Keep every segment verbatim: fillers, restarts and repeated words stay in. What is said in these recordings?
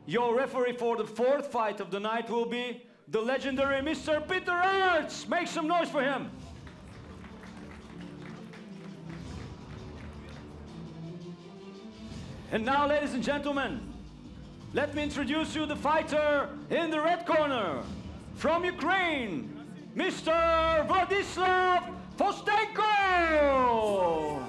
Your referee for the fourth fight of the night will be the legendary Mister Peter Aerts. Make some noise for him. And now, ladies and gentlemen, let me introduce you the fighter in the red corner. From Ukraine, Mister Vladislav Fostenko!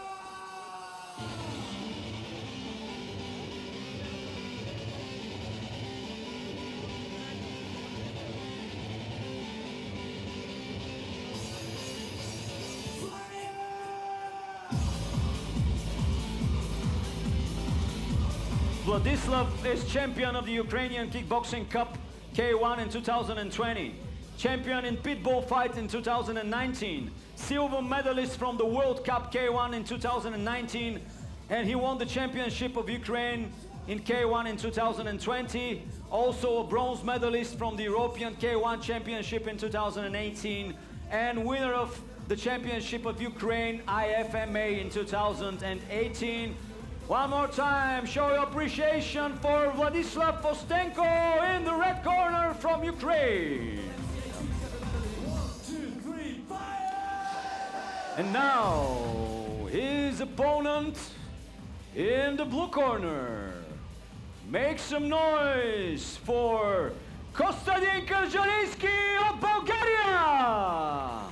Vladislav is champion of the Ukrainian Kickboxing Cup K one in two thousand twenty, champion in Pitbull fight in two thousand nineteen, silver medalist from the World Cup K one in two thousand nineteen, and he won the championship of Ukraine in K one in two thousand twenty, also a bronze medalist from the European K one Championship in two thousand eighteen, and winner of the Championship of Ukraine I F M A in two thousand eighteen. One more time, show your appreciation for Vladislav Fostenko in the red corner from Ukraine. One, two, three, fire! And now, his opponent in the blue corner. Make some noise for Kostadin Karjalinsky of Bulgaria!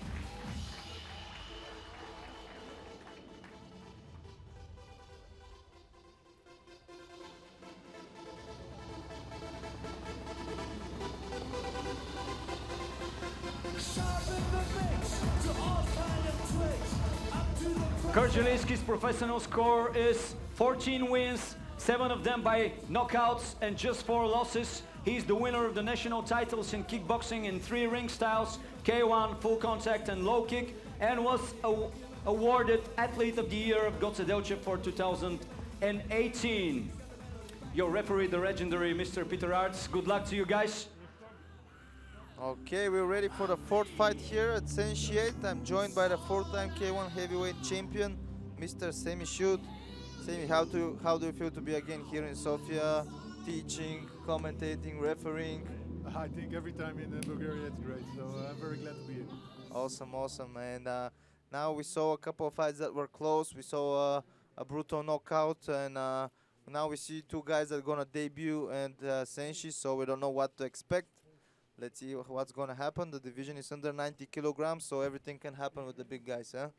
Karjalinsky's professional score is fourteen wins, seven of them by knockouts and just four losses. He's the winner of the national titles in kickboxing in three ring styles, K one, full contact and low kick, and was aw awarded Athlete of the Year of Goce Delche for two thousand eighteen. Your referee, the legendary Mister Peter Aerts. Good luck to you guys. Okay, we're ready for the fourth fight here at Senshi. I'm joined by the four-time K one heavyweight champion, Mister Semi Shute. Semi, how do how do you feel to be again here in Sofia, teaching, commentating, refereeing? I think every time in uh, Bulgaria it's great, so uh, I'm very glad to be here. Awesome, awesome. And uh, now we saw a couple of fights that were close. We saw uh, a brutal knockout, and uh, now we see two guys that are gonna debut and uh, Senshi, so we don't know what to expect. Let's see what's gonna happen. The division is under ninety kilograms, so everything can happen with the big guys, huh?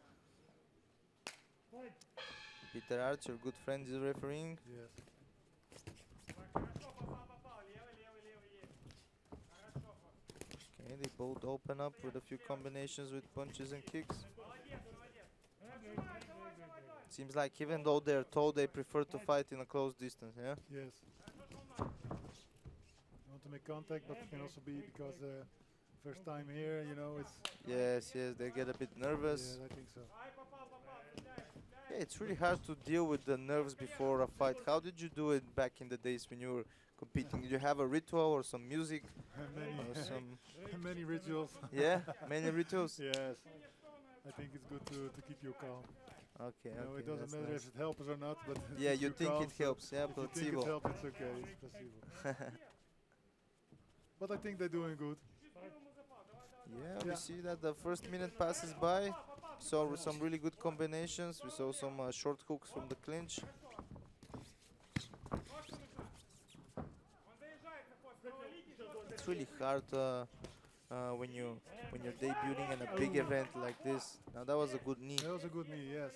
Peter Aerts, your good friend, is refereeing. Yes. Okay, they both open up with a few combinations with punches and kicks. Seems like even though they're tall, they prefer to fight in a close distance, yeah? Yes. I want to make contact, but it can also be because uh, first time here, you know, it's... Yes, yes, they get a bit nervous. Yes, I think so. Yeah, it's really hard to deal with the nerves before a fight. How did you do it back in the days when you were competing? Did you have a ritual or some music? many, or some many rituals. Yeah, many rituals? Yes. I think it's good to, to keep you calm. Okay, You know, okay, it doesn't that's matter nice. if it helps or not, but Yeah, keeps you think calm, it so helps, yeah, if you think placebo. it helps, it's okay, it's placebo. But I think they're doing good. Yeah, we Yeah. see that the first minute passes by. Saw some really good combinations. We saw some uh, short hooks from the clinch. It's really hard uh, uh, when you when you're debuting in a big event like this. Now that was a good knee. That was a good knee, yes.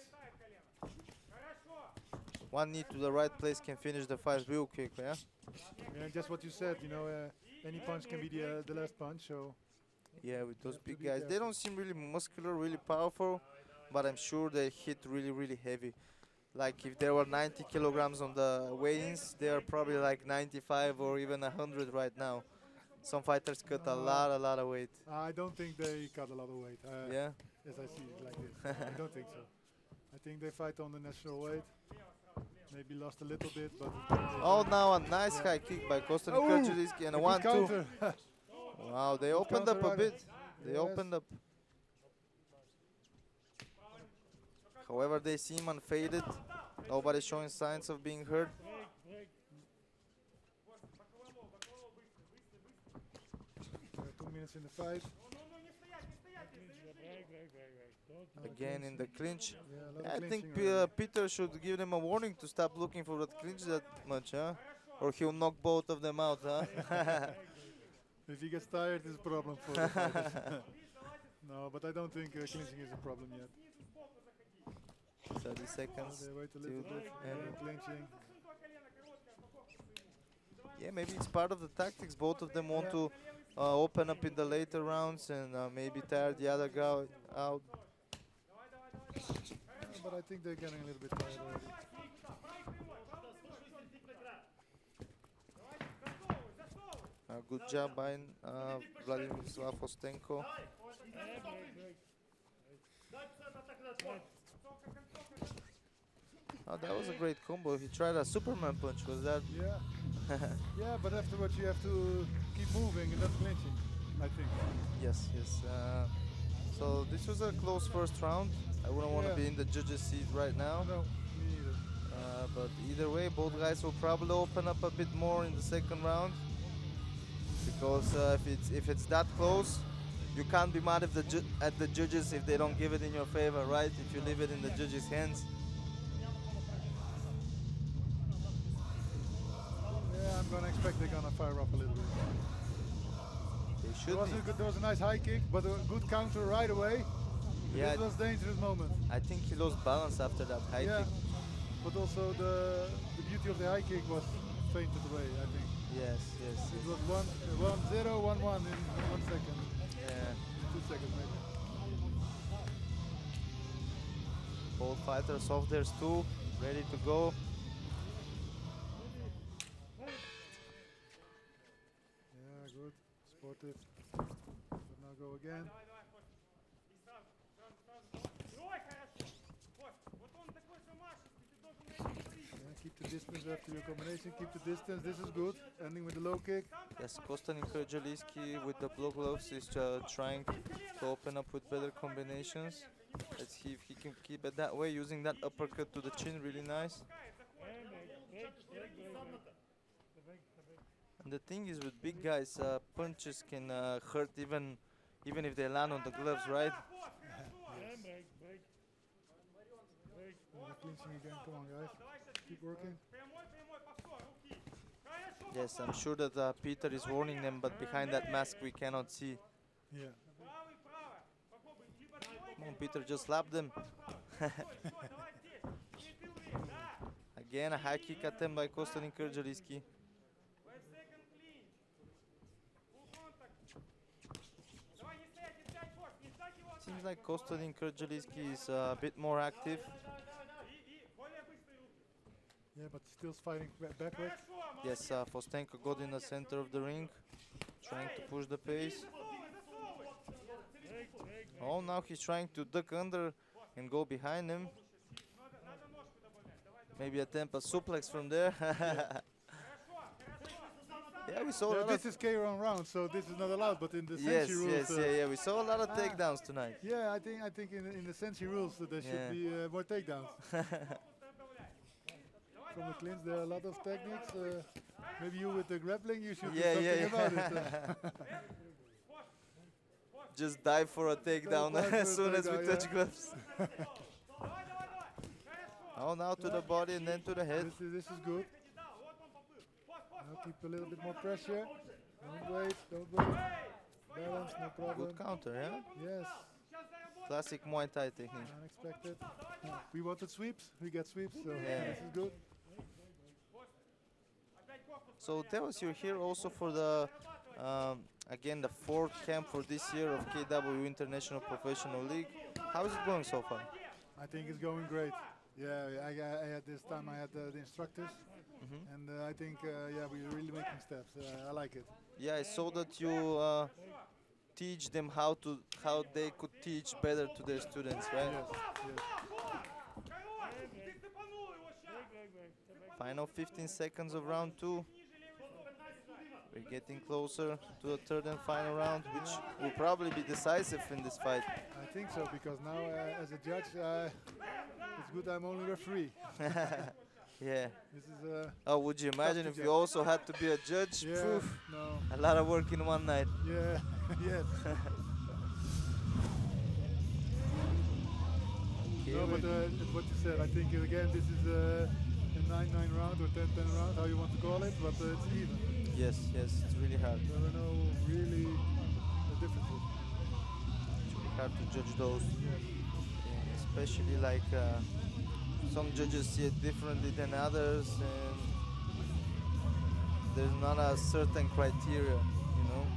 One knee to the right place can finish the fight real quick, yeah. Yeah, just what you said, you know, uh, any punch can be the, uh, the last punch, so... Yeah, with those have to big be guys. They careful. don't seem really muscular, really powerful, but I'm sure they hit really, really heavy. Like if there were ninety kilograms on the weigh-ins, they are probably like ninety-five or even one hundred right now. Some fighters cut a Uh, lot, a lot of weight. I don't think they cut a lot of weight. Uh, Yeah? As I see it like this. I don't think so. I think they fight on the national weight. Maybe lost a little bit, but... Oh, now a nice high kick by Kostadin Oh, Karjalinsky and a good one two. counter. Wow, they Good opened up a counter, bit. They Yes. opened up. However, they seem unfaded. Nobody's showing signs of being hurt. minutes in the fight. No Again clinch. in the clinch. Yeah, a lot of I think clinching P- uh, already. Peter should give them a warning to stop looking for that clinch that much, huh? Or he'll knock both of them out, huh? If he gets tired, it's a problem for the fighters. No, but I don't think uh, clinching is a problem yet. thirty seconds. They wait a till little the bit. end. Yeah, clinching. Yeah, maybe it's part of the tactics. Both of them want to uh, open up in the later rounds and uh, maybe tire the other guy out. Yeah, but I think they're getting a little bit tired already. Uh, good job by uh, Vladimir Ostenko. Oh, that was a great combo. He tried a Superman punch. Was that? Yeah. Yeah, but afterwards you have to keep moving and not clinching, I think. Yes, yes. Uh, so this was a close first round. I wouldn't want to Yeah. be in the judges' seat right now. No, me neither. Uh, but either way, both guys will probably open up a bit more in the second round. Because uh, if it's if it's that close, you can't be mad if the ju at the judges if they don't give it in your favor, right? If you leave it in the judges' hands. Yeah, I'm gonna expect they're gonna fire up a little bit. They There should was, be. a good, there was a nice high kick, but a good counter right away. Yeah, It was a dangerous moment. I think he lost balance after that high Yeah, kick. but also the the beauty of the high kick was fainted away, I think. Yes, yes, It yes. was one, uh, one, zero, one, one in one second, Yeah. two seconds maybe. Both fighters off their stool, ready to go. Yeah, good, sportive. But now go again. Yeah, keep the distance after your combination. Keep the distance. This is good. Ending with the low kick. Yes, Kostanin Kırjaliski with the blue gloves is uh, trying to open up with better combinations. Let's see if he can keep it that way, using that uppercut to the chin, really nice. And the thing is with big guys, uh, punches can uh, hurt even even if they land on the gloves, right? Uh, clinching again. Come on, guys. Keep working. Yes, I'm sure that uh, Peter is warning them, but behind that mask we cannot see. Yeah. Come on, Peter, just slap them. Again, a high kick attempt by Kostanin Kırjaliski. Seems like Kostanin Kırjaliski is uh, a bit more active. Yeah, but still fighting ba backwards. Yes, uh, Fostenko got in the center of the ring, trying to push the pace. Oh, now he's trying to duck under and go behind him. Maybe attempt a suplex from there. Yeah, we saw a Yeah, lot this of... is K round round, so this is not allowed. But in the Yes, Senshi rules, yes, uh, yeah, yeah, we saw a lot of Ah. takedowns tonight. yeah, I think I think in in the Senshi rules uh, there should Yeah. be uh, more takedowns. From the clinch, there are a lot of techniques. Uh, maybe you with the grappling, you should Yeah, do yeah, something yeah. about it. Uh. Just dive for a takedown dive for a as soon as we takedown, touch yeah. gloves. Oh, now to the body and then to the head. This is this is good. Now keep a little bit more pressure. Don't wait, don't wait. Balance, no problem. Good counter, yeah? Yes, Classic Muay Thai technique. unexpected. We wanted sweeps, we get sweeps, so Yeah. this is good. So tell us, you're here also for the, um, again, the fourth camp for this year of K W International Professional League. How is it going so far? I think it's going great. Yeah, I, I, I had this time I had uh, the instructors, Mhm. and uh, I think uh, yeah we're really making steps. Uh, I like it. Yeah, I saw that you uh, teach them how to, how they could teach better to their students, right? Yes, yes. Final fifteen seconds of round two. We're getting closer to the third and final round, which will probably be decisive in this fight. I think so because now uh, as a judge, uh, it's good I'm only referee. Yeah. This is uh, Oh, would you imagine to if you judge. also had to be a judge? yeah, Poof, no, a lot of work in one night. yeah, yes. Okay, No, but we- uh, it's what you said. I think uh, again this is uh, a nine nine round or ten ten round, how you want to call it, but uh, it's even. yes, yes, it's really hard. There are no really uh, differences. It's really hard to judge those, Yes. yeah, especially like uh, some judges see it differently than others, and there's not a certain criteria, you know.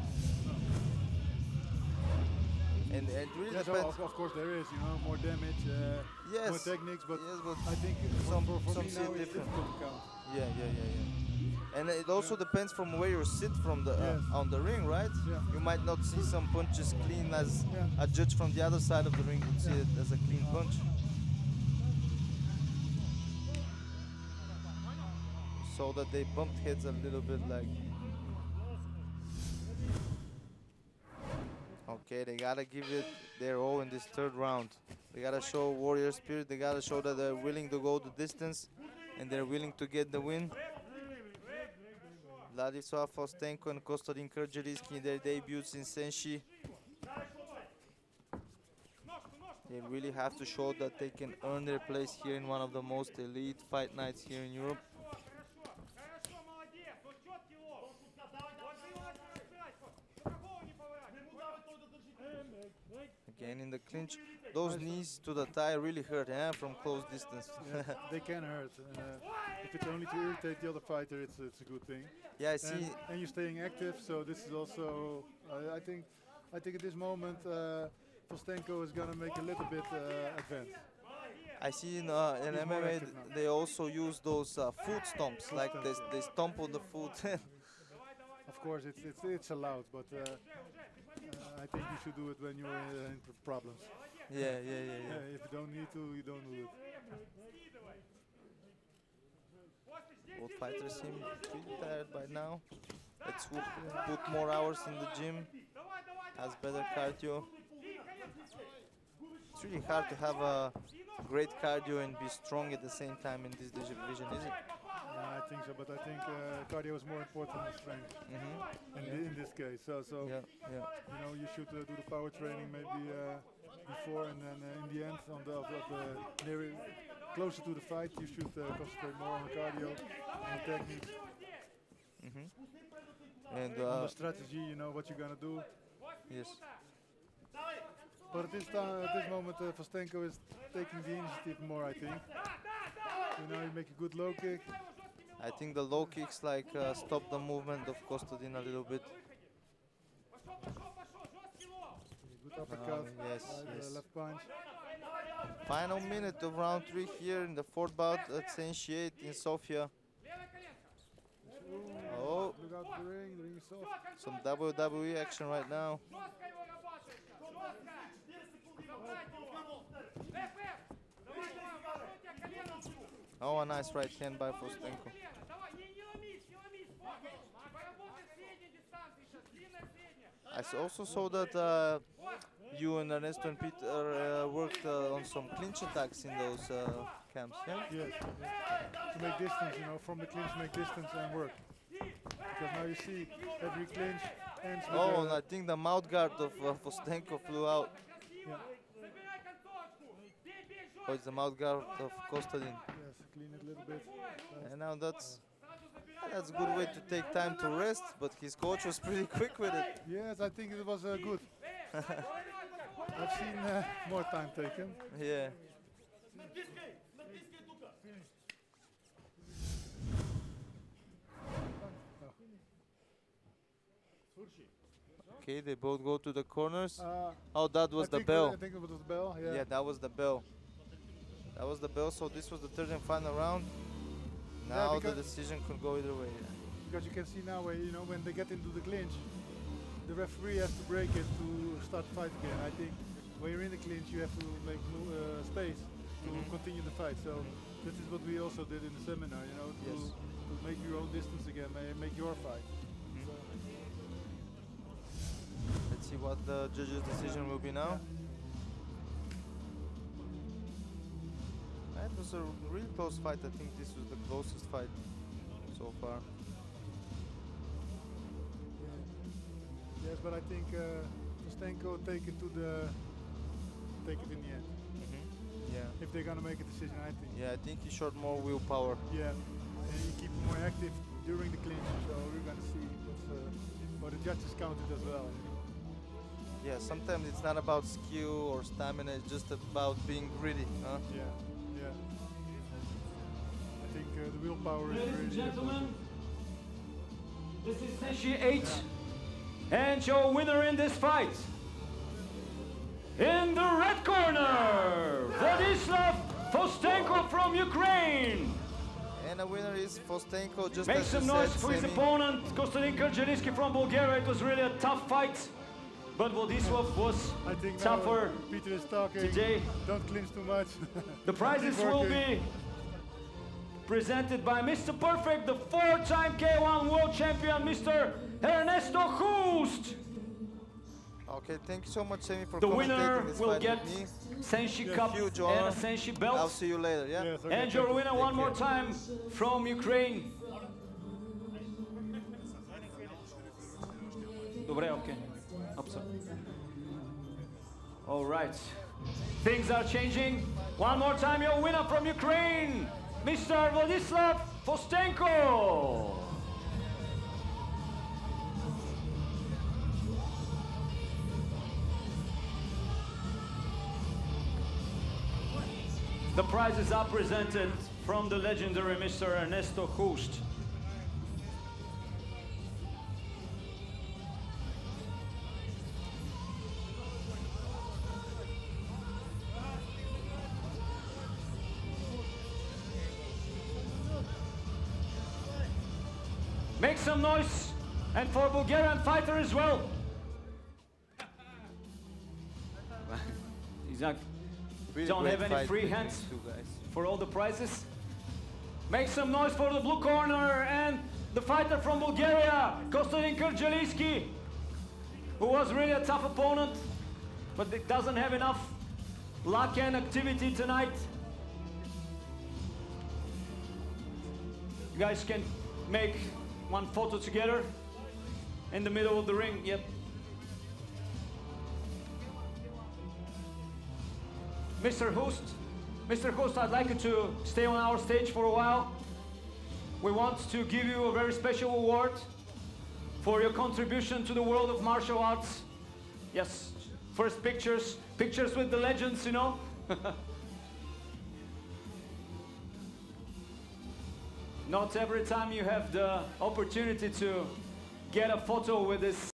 And it really Yes, depends. of, of course there is, you know, more damage, uh, Yes, more techniques, but yes, but I think for, some- for, for some me see it now it's different. difficult to count. yeah, yeah, yeah, yeah. And it also depends from where you sit from the Yes. uh, on the ring, right? Yeah. You might not see some punches clean as Yeah. a judge from the other side of the ring would see Yeah. it as a clean punch. So that they bumped heads a little bit, like. Okay, they gotta give it their all in this third round. They gotta show warrior spirit. They gotta show that they're willing to go the distance, and they're willing to get the win. Vladislav Fostenko and Kostadin Krđeljski, their debuts in Senshi. They really have to show that they can earn their place here in one of the most elite fight nights here in Europe. Хорошо, молодец, вот четкий лоб. Вот ты его начал разбирать, по-какому не поворачивай. Again in the clinch. Those knees to the thigh really hurt, eh, from close distance. Yeah, they can hurt. And, uh, if it's only to irritate the other fighter, it's it's a good thing. Yeah, I And, see. and you're staying active, so this is also. Uh, I think, I think at this moment, uh, Fostenko is gonna make a little bit uh, advance. I see in, uh, in He's M more M A active now. they also use those uh, foot stomps, like they, stomps, they stomp on the foot. Of course, it's it's it's allowed, but uh, uh, I think you should do it when you're uh, in pr- problems. yeah, yeah, yeah, yeah. Yeah, if you don't need to, you don't do it. Both fighters seem pretty tired by now. Let's hope put more hours in the gym, has better cardio. It's really hard to have a great cardio and be strong at the same time in this division, is it? Yeah, I think so, but I think uh, cardio is more important than strength Mm-hmm. in, thi- in this case. So, so Yeah, yeah. you know, you should uh, do the power training maybe uh, before, and then uh, in the end, on the, of the, of the near, closer to the fight, you should uh, concentrate more on the cardio, on the technique, Mm-hmm. And on uh, the strategy. You know what you're gonna do. yes, But at this time, at this moment, uh, Fostenko is taking the initiative more. I think. You know, you make a good low kick. I think the low kicks like uh, stop the movement of Kostadin a little bit. Good uppercut. yes, uh, yes. The left punch. Final minute of round three here in the fourth bout at Senshi eight in Sofia. Oh, Look out the ring. The ring is soft. some W W E action right now. Oh, a nice right hand by Fostenko. I s- also saw that uh, you and Ernesto and Peter uh, worked uh, on some clinch attacks in those uh, camps, yeah? Yes. yes. To make distance, you know, from the clinch, make distance and work. Because now you see every clinch ends with Oh, a, and I think the mouth guard of uh, Fostenko flew out. yeah, Oh, it's the mouth guard of Kostadin. yes, clean it a little bit. Uh, And now that's that's a good way to take time to rest, but his coach was pretty quick with it. yes, I think it was uh, good. I've seen uh, more time taken. Yeah. Okay, they both go to the corners. Uh, Oh, that was I the think, bell. I think it was the bell. Yeah. Yeah, that was the bell. That was the bell, so this was the third and final round. Now the because- decision could go either way. Because you can see now, where, you know, when they get into the clinch, the referee has to break it to start the fight again. I think when you're in the clinch, you have to make mo- uh, space to Mhm. continue the fight. So this is what we also did in the seminar, you know, to, Yes. to make your own distance again, ma- make your fight. So, Let's see what the judge's decision will be now. it was a really close fight. I think this was the closest fight so far. Yeah. Yes, but I think uh, Kostenko take it to the take it in the end. Mm-hmm. Yeah. If they're gonna make a decision, I think. Yeah, I think he showed more willpower. Yeah, and he keep more active during the clinch, so we're gonna see what's, uh, what the judges counted as well. Yeah, sometimes it's not about skill or stamina, it's just about being greedy, huh? Yeah, yeah. I think uh, the willpower is Ladies really and gentlemen, important. this is Senshi eight, and your winner in this fight, in the red corner, Vladislav Fostenko from Ukraine. And the winner is Fostenko, just Make as some you noise said, for his Semi. opponent, Konstantin Krajewski from Bulgaria. It was really a tough fight, but Vladislav was I think now, tougher uh, Peter is talking. today. Don't clinch too much. The prizes Keep will working. be presented by Mister Perfect, the four-time K one world champion, Mister Ernesto Hust. Okay, thank you so much, Semi, for The winner commentating this will fight get with me. Senshi Yeah, Cup huge and honor. a Senshi I'll belt. see you later, yeah? Yes, okay, And your thank you. winner Take one more care. time from Ukraine. Добре, okay. All right. Things are changing. One more time, your winner from Ukraine, Mister Vladislav Fostenko. The prizes are presented from the legendary Mister Ernesto Hust. Make some noise, and for Bulgarian fighter as well. Exactly. Really Don't great have any fight free between hands these two guys. for all the prizes. Make some noise for the blue corner and the fighter from Bulgaria, Konstantin Krajewski, who was really a tough opponent, but it doesn't have enough luck and activity tonight. You guys can make one photo together in the middle of the ring. Yep. Mister Hust, Mister Hust, I'd like you to stay on our stage for a while. We want to give you a very special award for your contribution to the world of martial arts. Yes, first pictures, pictures with the legends, you know. Not every time you have the opportunity to get a photo with this